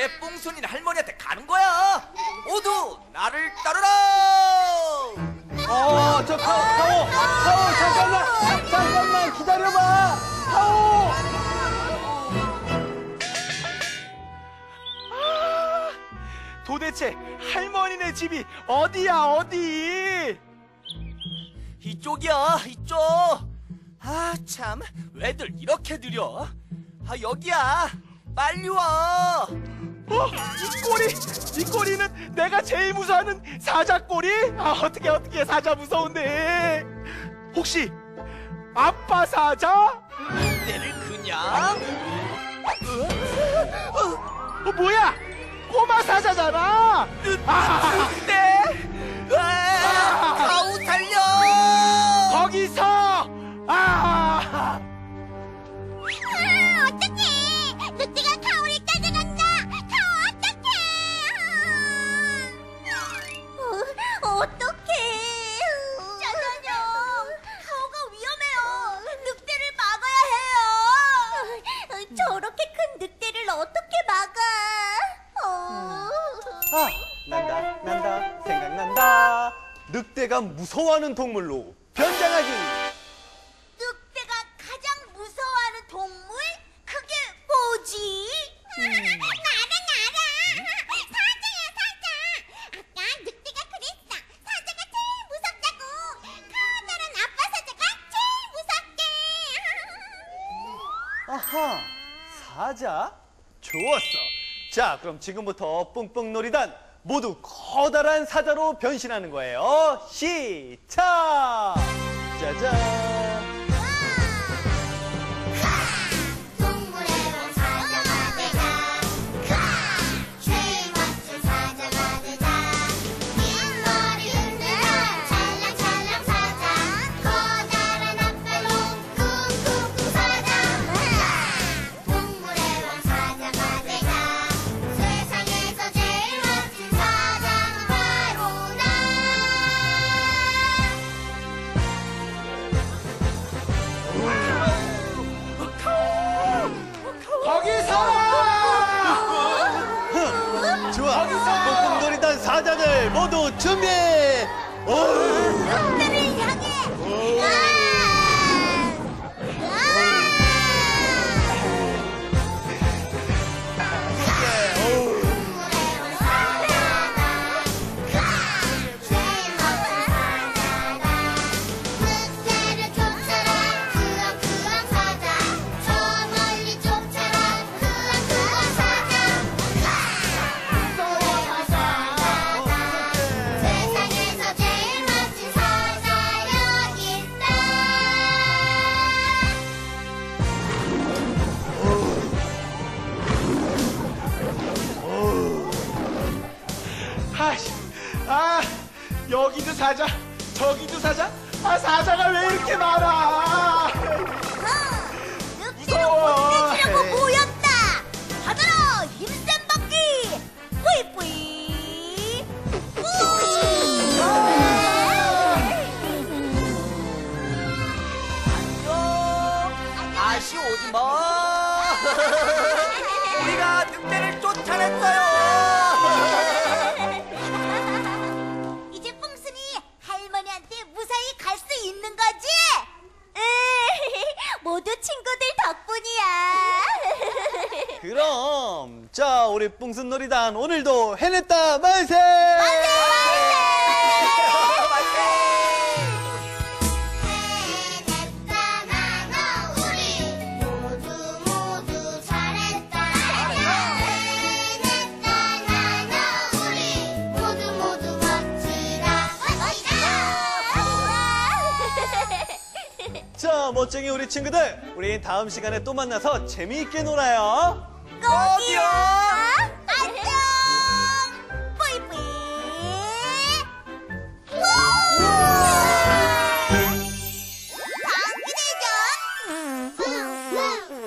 이제 뽕순이는 할머니한테 가는 거야. 모두 나를 따르라. 저 카오, 잠깐만 기다려봐. 카오. 도대체 할머니네 집이 어디야, 어디? 이쪽이야, 이쪽. 아, 참, 왜들 이렇게 느려? 아, 여기야. 빨리 와. 이 꼬리는 내가 제일 무서워하는 사자 꼬리? 아, 어떻게 사자 무서운데. 혹시 아빠 사자? 늑대를 그냥. 뭐야? 꼬마 사자잖아. 늑대. 가우 살려. 거기서. 어떡해! 늑대가 카오를 따라간다! 카오 어떡해! 어떡해! 짜잔요! 카오가 위험해요! 늑대를 막아야 해요! 저렇게 큰 늑대를 어떻게 막아? 난다 생각난다. 늑대가 무서워하는 동물로 변장하기. 늑대가 가장 무서워하는 동물? 그게 뭐지? 나라! 사자야, 사자! 아까 늑대가 그랬어. 사자가 제일 무섭다고. 커다란 아빠 사자가 제일 무섭대. 아하, 사자? 좋았어. 자, 그럼 지금부터 뿡뿡놀이단 모두 커다란 사자로 변신하는 거예요. 시작! 짜잔! 동물의 왕 사자가 되자. 제일 멋진 사자가 되자. 긴 머리 흔들어 찰랑찰랑 사자. 커다란 앞발로 쿵쿵쿵 사자. 동물의 왕 사자가 되자. 세상에서 제일 멋진 사자는 바로 나. 좋아! 뿡뿡놀이단 사자들 모두 준비! 늑대를 향해! 늑대를 쫓아라 그왕 사자. 저 멀리 쫓아라 그왕 사자. 무서워 사자다. 세상에서 제일 멋진 사자 여기 있다. 여기도 사자, 저기도 사자. 사자가 왜 이렇게 많아? 늑대는 무서워. 혼내주려고 모였다. 받아라 힘센 바퀴. 뿌이뿌이. 다시 오지 마. 우리가 늑대를 쫓아냈어요. 이제 뿡순이 할머니한테 무사히 갈 수 있는 거지? 모두 친구들 덕분이야. 그럼 자, 우리 뿡순놀이단 오늘도 해냈다 만세! 해냈다 나너 우리 모두 잘했다. 해냈다 나너 우리 모두 멋지다. 자, 멋쟁이 우리 친구들, 우리 다음 시간에 또 만나서 재미있게 놀아요. 꼭이요. 안녕. 뿌이뿌이. 방귀 대전.